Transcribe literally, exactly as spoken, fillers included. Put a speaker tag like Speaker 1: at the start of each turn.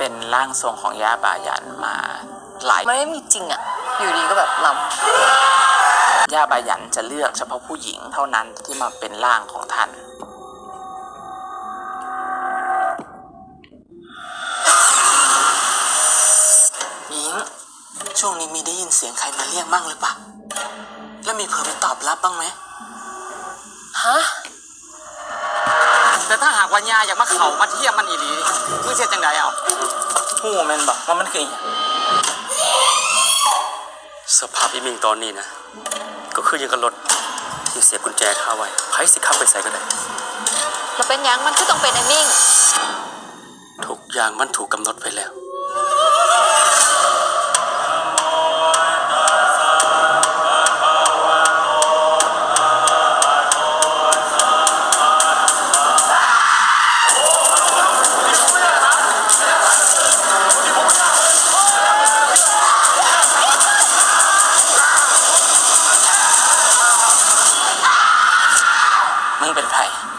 Speaker 1: เป็นร่างทรงของย่าบายันมาหลาย
Speaker 2: ไม่ได้มีจริงอ่ะอยู่ดีก็แบบล
Speaker 1: ำย่าบายันจะเลือกเฉพาะผู้หญิงเท่านั้นที่มาเป็นร่างของท่านหญิงช่วงนี้มีได้ยินเสียงใครมาเรียกบ้างหรือเปล่าแล้วมีเผลอไปตอบรับบ้างไหม
Speaker 2: ฮะ
Speaker 3: แต่ถ้าหากว่าญาอยากมาเข่ามาเทียมมันอีหลีมึงเสียจังไดเอา
Speaker 1: หูแมนบอกว่ามันคือ
Speaker 4: สภาพอีมิงตอนนี้นะก็คือยังกับรถที่เสียบกุญแจคาไว้ไพ่สิขับไปใส่ก็ได้
Speaker 2: เราเป็นยังมันก็ต้องเป็นไอ้มิ่ง
Speaker 4: ทุกอย่างมันถูกกำหนดไว้แล้ว
Speaker 1: มึงเป็นใคร